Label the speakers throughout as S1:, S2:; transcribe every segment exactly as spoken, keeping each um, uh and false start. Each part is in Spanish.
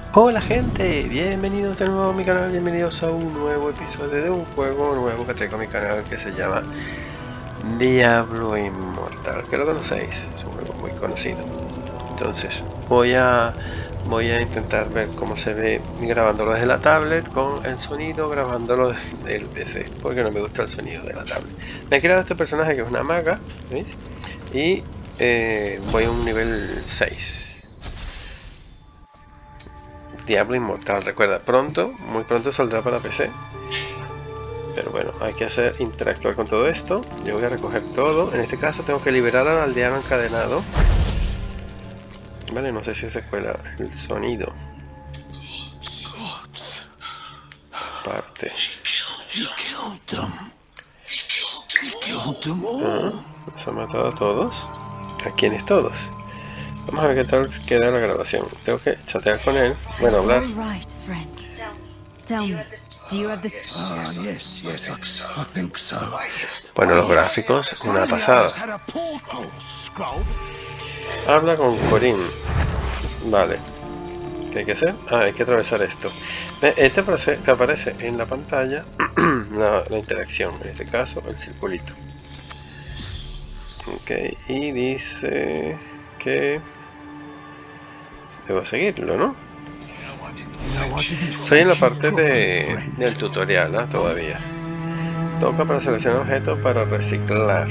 S1: Hola gente, bienvenidos de nuevo a mi canal, bienvenidos a un nuevo episodio de un juego nuevo que traigo a mi canal que se llama Diablo Inmortal, que lo conocéis, es un juego muy conocido. Entonces voy a voy a intentar ver cómo se ve grabándolo desde la tablet con el sonido, grabándolo desde el P C, porque no me gusta el sonido de la tablet. Me he creado este personaje que es una maga, ¿veis? Y eh, voy a un nivel seis. Diablo Inmortal, recuerda, pronto, muy pronto saldrá para P C. Pero bueno, hay que hacer interactuar con todo esto. Yo voy a recoger todo. En este caso tengo que liberar al aldeano encadenado. Vale, no sé si se cuela el sonido. Parte. Ah, ¿los ha matado a todos? ¿A quiénes todos? Vamos a ver qué tal queda la grabación. Tengo que chatear con él. Bueno, hablar. Bueno, los gráficos, una pasada. Habla con Corín. Vale. ¿Qué hay que hacer? Ah, hay que atravesar esto. Este aparece, te aparece en la pantalla la, la interacción. En este caso, el circulito. Ok, y dice que debo seguirlo, ¿no? Estoy en la parte de, del tutorial, ¿eh? Todavía. Toca para seleccionar objetos para reciclar.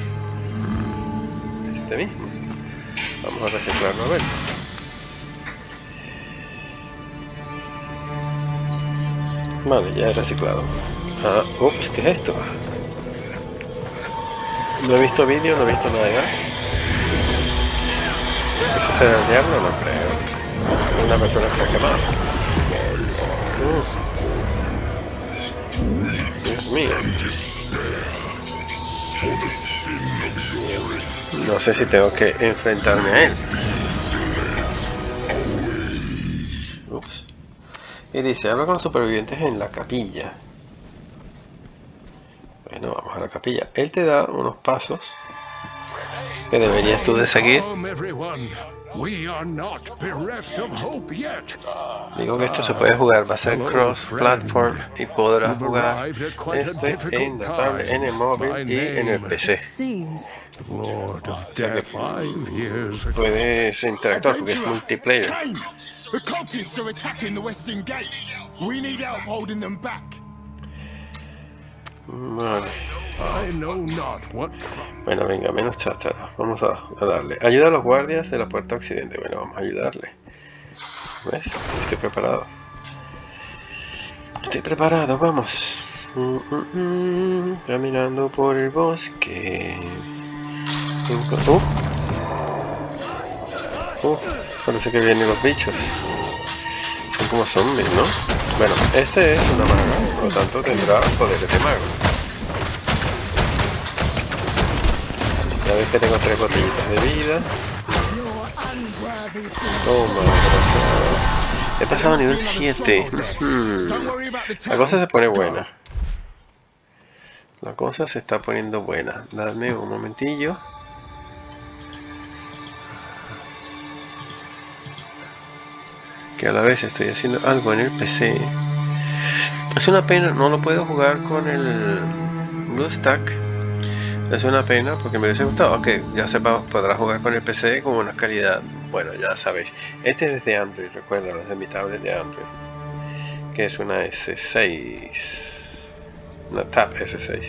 S1: Este mismo. Vamos a reciclarlo a ver. Vale, ya he reciclado. Ah, ups, ¿qué es esto? No he visto vídeo, no he visto nada. ¿Eso será el diablo? No creo. Una persona que se ha quemado. Uh. Dios mío. No sé si tengo que enfrentarme a él. Ups. Y dice, habla con los supervivientes en la capilla. Bueno, vamos a la capilla. Él te da unos pasos que deberías tú de seguir. Digo que esto se puede jugar, va a ser cross-platform y podrás jugar este en la tablet, en el móvil y en el P C. O sea que puedes interactuar porque es multiplayer. Vale. Bueno, venga, menos cháchara. Vamos a, a darle. Ayuda a los guardias de la puerta occidente. Bueno, vamos a ayudarle. ¿Ves? Estoy preparado. Estoy preparado, vamos. Mm, mm, mm. Caminando por el bosque. Uh. Uh, parece que vienen los bichos. Son como zombies, ¿no? Bueno, este es una maga, por lo tanto tendrá poderes de mago. Ya ves que tengo tres botellitas de vida. Toma, desgraciado. He pasado a nivel siete. Hmm. La cosa se pone buena. La cosa se está poniendo buena. Dame un momentillo. Que a la vez estoy haciendo algo en el P C. Es una pena, no lo puedo jugar con el BlueStack. Es una pena porque me hubiese gustado. Aunque ya sepamos, podrá jugar con el P C con una calidad. Bueno, ya sabéis. Este es de Android, recuerda, es de mi tablet de Android. Que es una S seis. Una Tab S seis.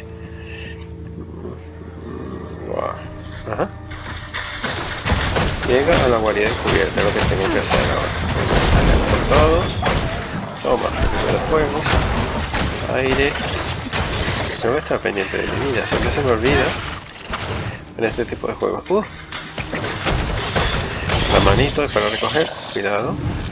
S1: Wow. Ajá. Llega a la guarida encubierta, es lo que tengo que hacer ahora. Por todos. Toma, primero fuego. Aire. Tengo que estar pendiente de mi vida, siempre se me olvida en este tipo de juegos. Uh. La manito es para recoger, cuidado.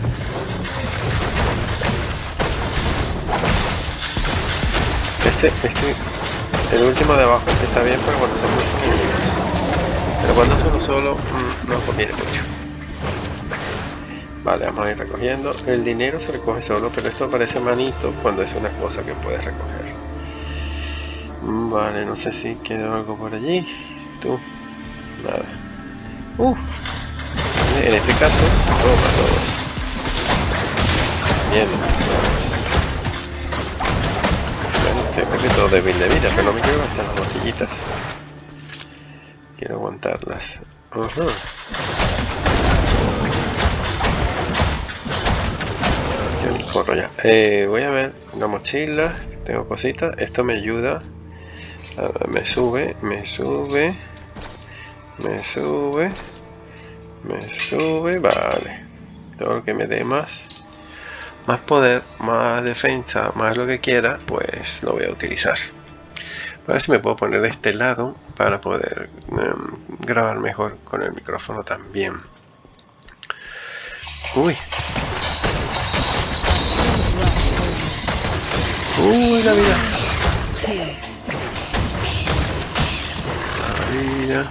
S1: Este, este, el último de abajo este está bien para cuando son muchos enemigos. Pero cuando son solo, mmm, no conviene mucho. Vale, vamos a ir recogiendo. El dinero se recoge solo, pero esto parece manito cuando es una cosa que puedes recoger. Vale, no sé si quedó algo por allí. Tú, nada. Uh. En este caso, toma todos. lleno. Bueno, estoy un poquito débil de vida, pero no me quiero gastar las botellitas. Quiero aguantarlas. Uh-huh. Yo corro ya. Eh, voy a ver una mochila. Tengo cositas. Esto me ayuda. A ver, me sube, me sube. Me sube. Me sube. Vale. Todo lo que me dé más. Más poder, más defensa, más lo que quiera, pues lo voy a utilizar. A ver si me puedo poner de este lado para poder um, grabar mejor con el micrófono también. Uy. Uy, la vida. La vida.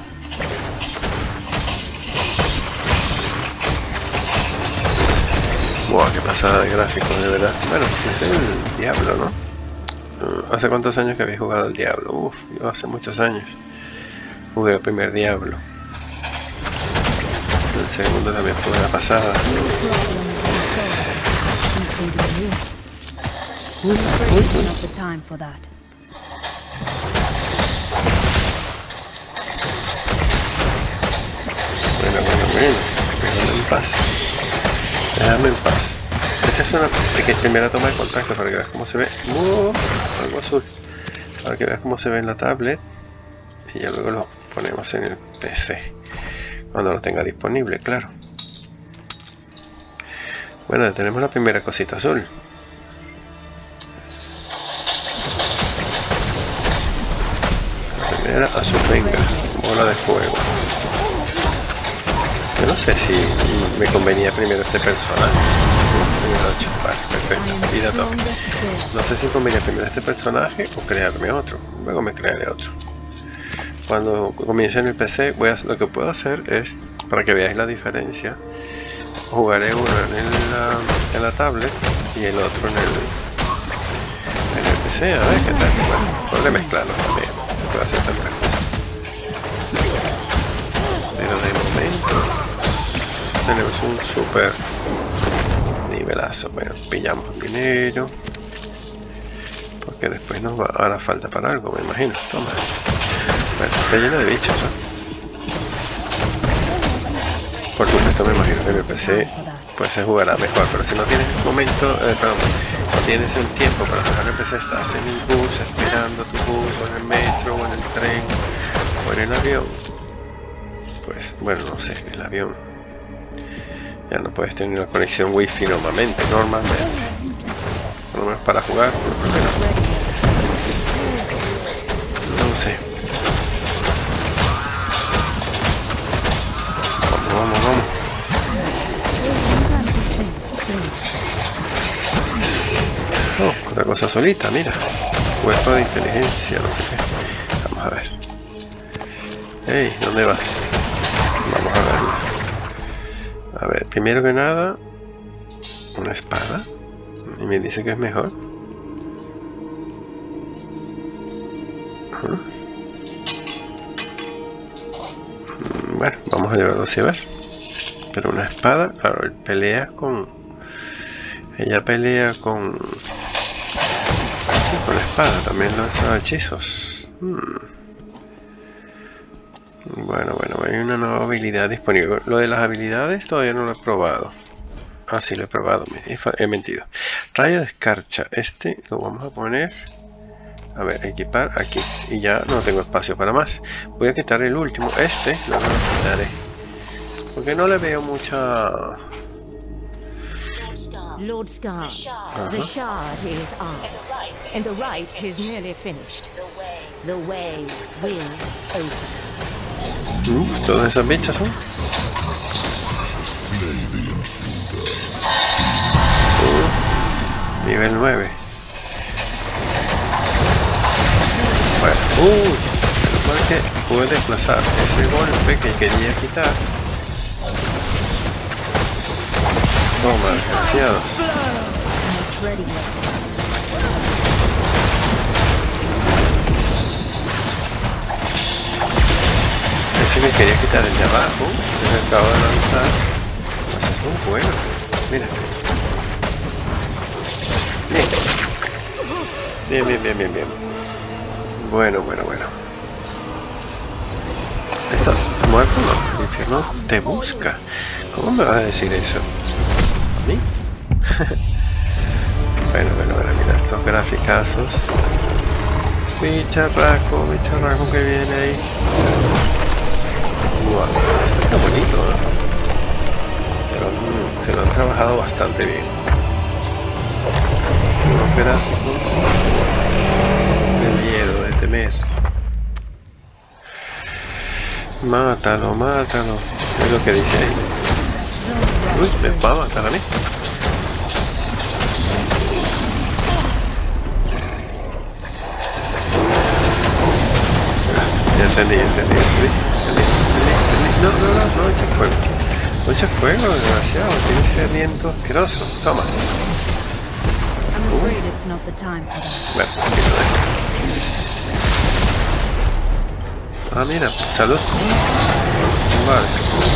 S1: Buah, qué pasada de gráficos, de verdad. Bueno, es el Diablo, ¿no? ¿Hace cuántos años que habéis jugado al Diablo? Uf, yo hace muchos años jugué el primer Diablo. El segundo también fue una pasada. Uy, uy. Bueno, bueno, bueno. Déjame en paz. Déjame en paz. Esta es una primera toma de contacto para que veas cómo se ve. ¡Uh! Algo azul. Para que veas cómo se ve en la tablet. Y ya luego lo ponemos en el P C. Cuando lo tenga disponible, claro. Bueno, tenemos la primera cosita azul. La primera azul, venga. Bola de fuego. Yo no sé si me convenía primero este personaje. ocho, vale, perfecto. Vida top. No sé si convenía primero este personaje o crearme otro. Luego me crearé otro. Cuando comience en el P C, voy a, lo que puedo hacer es, para que veáis la diferencia, jugaré uno en la, en la tablet y el otro en el, en el P C. A ver qué tal. Bueno, podré mezclarlo también. Se puede hacer tantas cosas. Pero de momento tenemos un super nivelazo. Bueno, pillamos dinero porque después nos va a dar falta para algo, me imagino. Toma. Bueno, está lleno de bichos, ¿eh? Por supuesto, me imagino que en el P C pues se jugará mejor, pero si no tienes un momento, eh, perdón, no tienes un tiempo para jugar en el P C, estás en el bus esperando tu bus, o en el metro, o en el tren, o en el avión, pues bueno, no sé, el avión ya no puedes tener una conexión wifi normalmente, normalmente, por lo menos para jugar, por lo menos. No sé. Vamos, vamos, vamos. Oh, otra cosa solita, mira. Cuerpo de inteligencia, no sé qué. Vamos a ver. Hey, ¿dónde vas? Vamos a verla. A ver, primero que nada, una espada. Y me dice que es mejor. Uh-huh. Bueno, vamos a llevarlo así a ver. Pero una espada, claro, él pelea con... Ella pelea con... Sí, con la espada, también lanza hechizos. Hmm. Bueno, bueno, hay una nueva habilidad disponible. Lo de las habilidades todavía no lo he probado. Ah, sí, lo he probado, me he, he mentido. Rayo de escarcha, este lo vamos a poner... A ver, equipar aquí. Y ya no tengo espacio para más. Voy a quitar el último, este, luego lo quitaré. Porque no le veo mucha...
S2: Lord Scar, uh-huh. The shard is ours, and the rite is nearly finished. The way will open.
S1: Uh, ¿Todas esas bichas son? Uh, nivel nueve. Bueno, uy, uh, menos que pude desplazar ese golpe que quería quitar. Toma, desgraciados. Ese que quería quitar el de abajo, se me acaba de lanzar. Pues es muy bueno. Mira. Bien, bien, bien, bien, bien. Bueno, bueno, bueno. ¿Está muerto? No, el infierno te busca. ¿Cómo me vas a decir eso? ¿A mí? Bueno, bueno, bueno, mira estos graficazos. Bicharraco, bicharraco que viene ahí. Wow, esto está bonito, ¿eh? Se lo, han, se lo han trabajado bastante bien. Unos gráficos de miedo, de temer. Mátalo, mátalo. Es lo que dice ahí. Uy, me va a matar a mí. Ya entendí, entendí, entendí, entendí, entendí. No, no, no, no echa fuego. No echa fuego, demasiado. Tiene ese aliento asqueroso. Toma. Uh. Bueno, aquí lo dejo. Ah, mira, salud. Vale.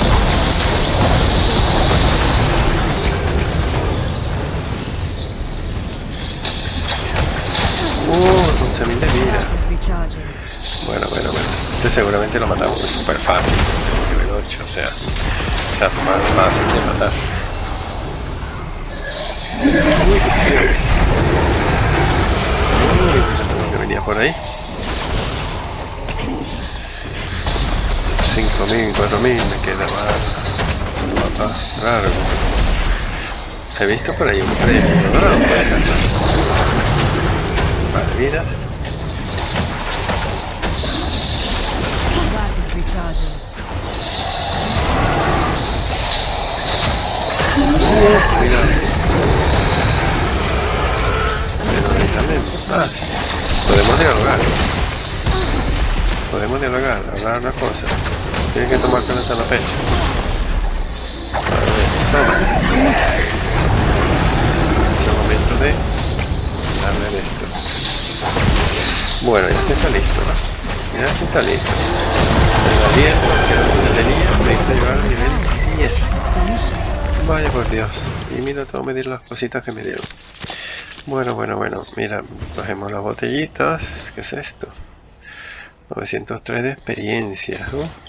S1: Uh, once mil de vida. Bueno, bueno, bueno. Este seguramente lo matamos súper fácil. Nivel ocho, o sea. O sea, más fácil de matar. Uy, Uy, que venía por ahí. cinco mil, cuatro mil me queda más. Mapa largo. He visto por ahí un premio, ¿no? No puede ser, ¿no? Vale, vida. Cuidado. Pero ahí también. Ah, podemos dialogar. Podemos dialogar, hablar una cosa. Tienes que tomarte hasta la pecho. A ver, toma. Es el momento de darle esto. Bueno, ya está listo, ¿no? Ya está listo. El día, el día me hizo llegar al nivel diez. Vaya por Dios. Y mira, tengo que medir las cositas que me dieron. Bueno, bueno, bueno. Mira, cogemos las botellitas. ¿Qué es esto? novecientos tres de experiencia,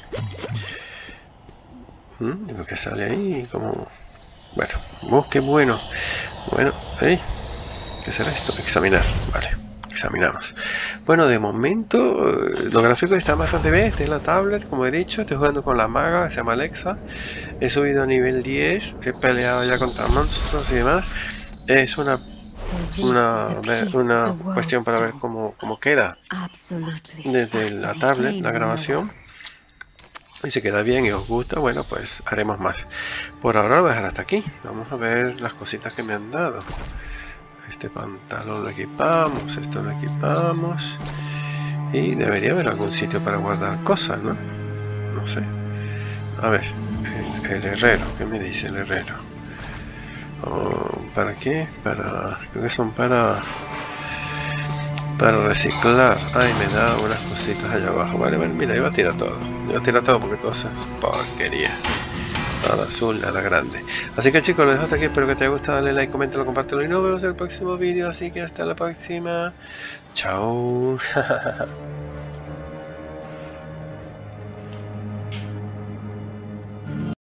S1: ¿no? ¿Mm? Lo que sale ahí como... Bueno, oh, qué bueno. Bueno, ¿eh? ¿Qué será esto? Examinar, vale, examinamos. Bueno, de momento los gráficos están bastante bien. Esta es la tablet, como he dicho. Estoy jugando con la maga, que se llama Alexa. He subido a nivel diez, he peleado ya contra monstruos y demás. Es una Una, una cuestión para ver cómo, cómo queda desde la tablet, la grabación. Y si queda bien y os gusta, bueno, pues haremos más. Por ahora lo voy a dejar hasta aquí. Vamos a ver las cositas que me han dado. Este pantalón lo equipamos, esto lo equipamos. Y debería haber algún sitio para guardar cosas, ¿no? No sé. A ver, el, el herrero, ¿qué me dice el herrero? Oh, ¿para qué? Para... creo que son para... para reciclar. Ay, me da unas cositas allá abajo. Vale, vale, mira, iba a tirar todo. Iba a tirar todo porque todo es porquería. Nada azul, nada grande. Así que chicos, lo dejo hasta aquí. Espero que te haya gustado. Dale like, coméntalo, compártelo y nos vemos en el próximo vídeo. Así que hasta la próxima. Chao.